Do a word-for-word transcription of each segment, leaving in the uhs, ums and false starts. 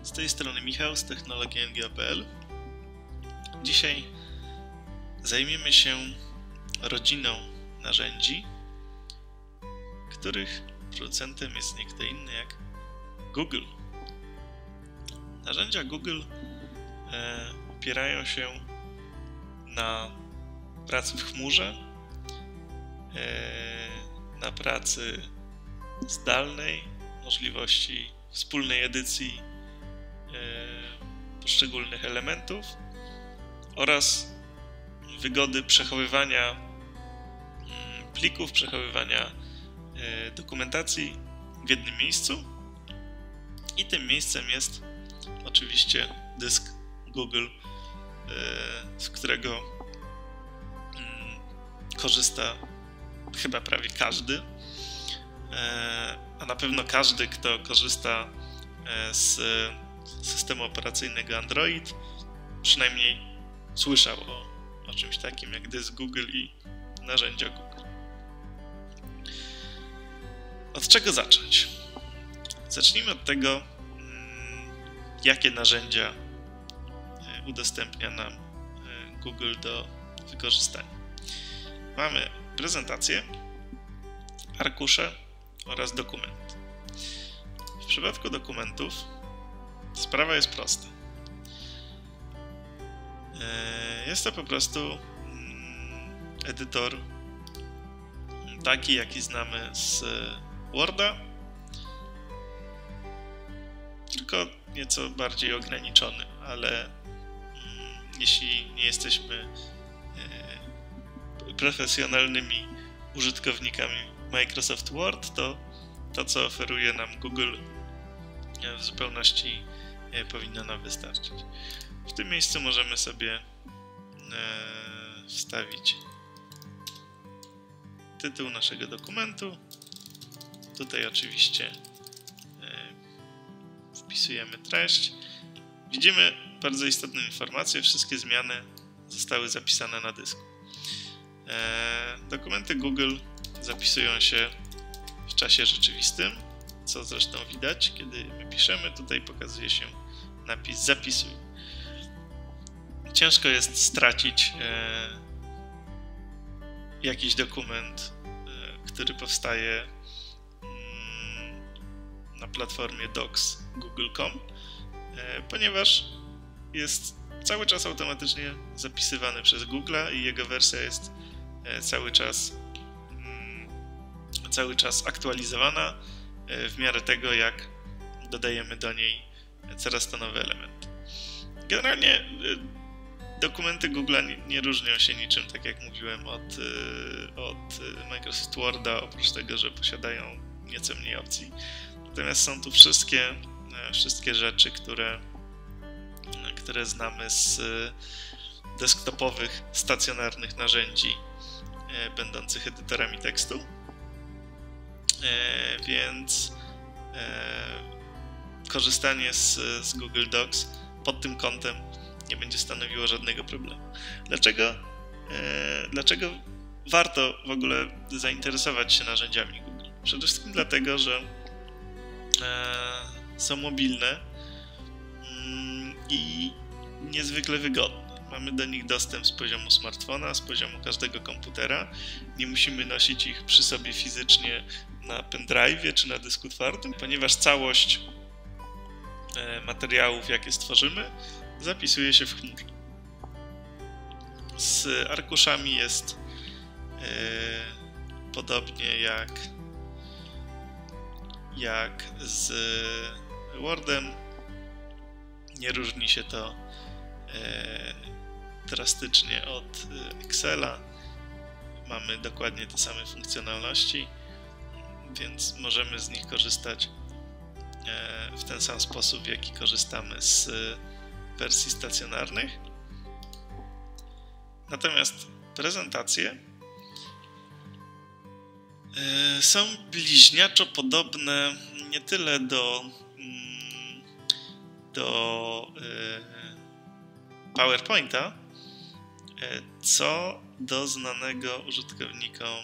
Z tej strony Michał z technologii N G O kropka p l. Dzisiaj zajmiemy się rodziną narzędzi, których producentem jest nie kto inny jak Google. Narzędzia Google e, opierają się na pracy w chmurze, e, na pracy zdalnej, możliwości wspólnej edycji poszczególnych elementów oraz wygody przechowywania plików, przechowywania dokumentacji w jednym miejscu. I tym miejscem jest oczywiście dysk Google, z którego korzysta chyba prawie każdy, a na pewno każdy, kto korzysta z systemu operacyjnego Android, przynajmniej słyszał o, o czymś takim jak dysk Google i narzędzia Google. Od czego zacząć? Zacznijmy od tego, jakie narzędzia udostępnia nam Google do wykorzystania. Mamy prezentację, arkusze oraz dokumenty. W przypadku dokumentów sprawa jest prosta. Jest to po prostu edytor taki, jaki znamy z Worda, tylko nieco bardziej ograniczony, ale jeśli nie jesteśmy profesjonalnymi użytkownikami Microsoft Word, to to, co oferuje nam Google, w zupełności powinno nam wystarczyć. W tym miejscu możemy sobie wstawić tytuł naszego dokumentu. Tutaj oczywiście wpisujemy treść. Widzimy bardzo istotną informację. Wszystkie zmiany zostały zapisane na dysku. Dokumenty Google zapisują się w czasie rzeczywistym, co zresztą widać, kiedy my piszemy. Tutaj pokazuje się napis zapisuj. Ciężko jest stracić e, jakiś dokument, e, który powstaje mm, na platformie docs google kropka com, e, ponieważ jest cały czas automatycznie zapisywany przez Google'a i jego wersja jest e, cały czas mm, cały czas aktualizowana e, w miarę tego, jak dodajemy do niej coraz to nowe elementy. Generalnie e, dokumenty Google'a nie, nie różnią się niczym, tak jak mówiłem, od, od Microsoft Worda, oprócz tego, że posiadają nieco mniej opcji. Natomiast są tu wszystkie, wszystkie rzeczy, które, które znamy z desktopowych, stacjonarnych narzędzi będących edytorami tekstu. Więc korzystanie z, z Google Docs pod tym kątem nie będzie stanowiło żadnego problemu. Dlaczego, e, dlaczego warto w ogóle zainteresować się narzędziami Google? Przede wszystkim dlatego, że e, są mobilne mm, i niezwykle wygodne. Mamy do nich dostęp z poziomu smartfona, z poziomu każdego komputera. Nie musimy nosić ich przy sobie fizycznie na pendrive'ie czy na dysku twardym, ponieważ całość e, materiałów, jakie stworzymy, zapisuje się w chmurze. Z arkuszami jest e, podobnie jak, jak z Wordem. Nie różni się to e, drastycznie od Excela. Mamy dokładnie te same funkcjonalności, więc możemy z nich korzystać e, w ten sam sposób, w jaki korzystamy z wersji stacjonarnych. Natomiast prezentacje są bliźniaczo podobne nie tyle do, do PowerPointa, co do znanego użytkownikom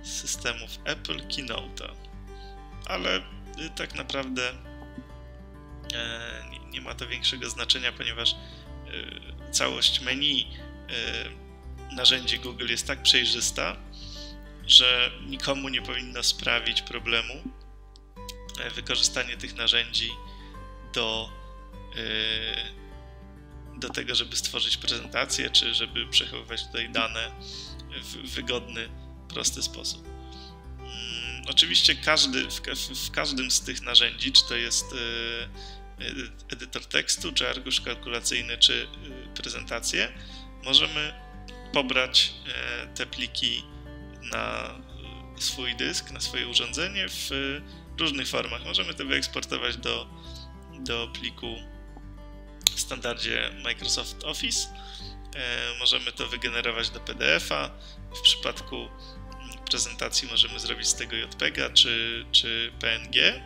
systemów Apple Keynote'a. Ale tak naprawdę nie, nie ma to większego znaczenia, ponieważ całość menu narzędzi Google jest tak przejrzysta, że nikomu nie powinno sprawić problemu wykorzystanie tych narzędzi do, do tego, żeby stworzyć prezentację, czy żeby przechowywać tutaj dane w wygodny, prosty sposób. Oczywiście każdy, w, w każdym z tych narzędzi, czy to jest edytor tekstu, czy arkusz kalkulacyjny, czy prezentację, możemy pobrać te pliki na swój dysk, na swoje urządzenie w różnych formach. Możemy to wyeksportować do, do pliku w standardzie Microsoft Office. Możemy to wygenerować do P D F-a. W przypadku prezentacji możemy zrobić z tego J P G a czy, czy P N G.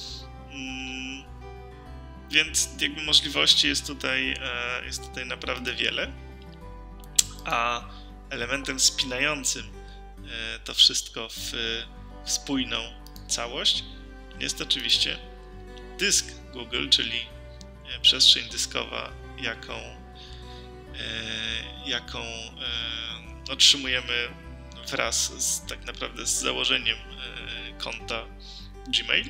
Więc jakby możliwości jest tutaj, jest tutaj naprawdę wiele. A elementem spinającym to wszystko w, w spójną całość jest oczywiście dysk Google, czyli przestrzeń dyskowa, jaką, jaką otrzymujemy wraz z, tak naprawdę z założeniem konta Gmail.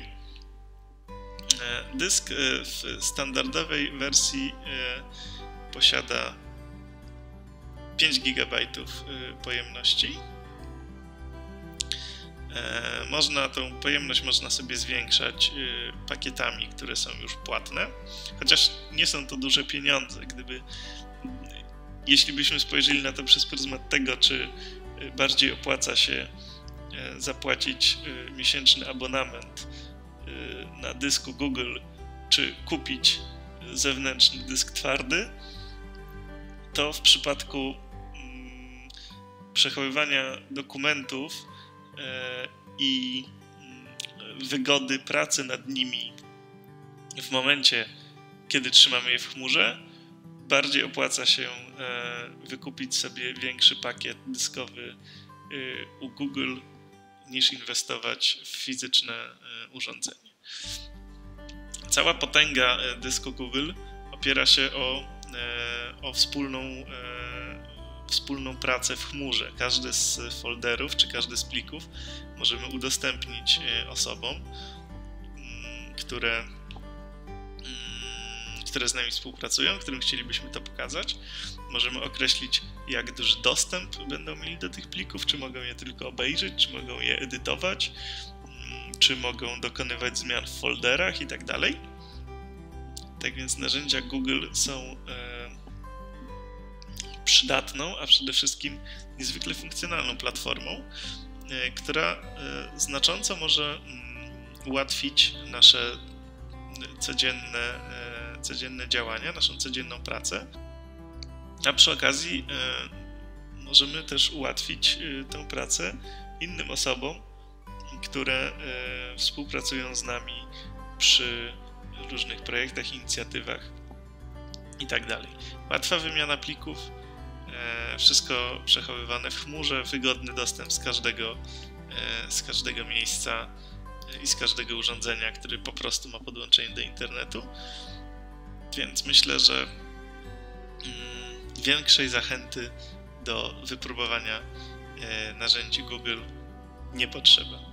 Dysk w standardowej wersji posiada pięć gigabajtów pojemności. Można tą pojemność można sobie zwiększać pakietami, które są już płatne, chociaż nie są to duże pieniądze. Gdyby, jeśli byśmy spojrzeli na to przez pryzmat tego, czy bardziej opłaca się zapłacić miesięczny abonament na dysku Google, czy kupić zewnętrzny dysk twardy, to w przypadku przechowywania dokumentów i wygody pracy nad nimi w momencie, kiedy trzymamy je w chmurze, bardziej opłaca się wykupić sobie większy pakiet dyskowy u Google niż inwestować w fizyczne urządzenie. Cała potęga dysku Google opiera się o, o wspólną, wspólną pracę w chmurze. Każdy z folderów czy każdy z plików możemy udostępnić osobom, które, które z nami współpracują, którym chcielibyśmy to pokazać. Możemy określić, jak duży dostęp będą mieli do tych plików, czy mogą je tylko obejrzeć, czy mogą je edytować, czy mogą dokonywać zmian w folderach i tak dalej. Tak więc narzędzia Google są e, przydatną, a przede wszystkim niezwykle funkcjonalną platformą, e, która e, znacząco może mm, ułatwić nasze codzienne, e, codzienne działania, naszą codzienną pracę. A przy okazji e, możemy też ułatwić e, tę pracę innym osobom, które e, współpracują z nami przy różnych projektach, inicjatywach i tak dalej. Łatwa wymiana plików, e, wszystko przechowywane w chmurze, wygodny dostęp z każdego, e, z każdego miejsca i z każdego urządzenia, który po prostu ma podłączenie do internetu. Więc myślę, że mm, większej zachęty do wypróbowania e, narzędzi Google nie potrzeba.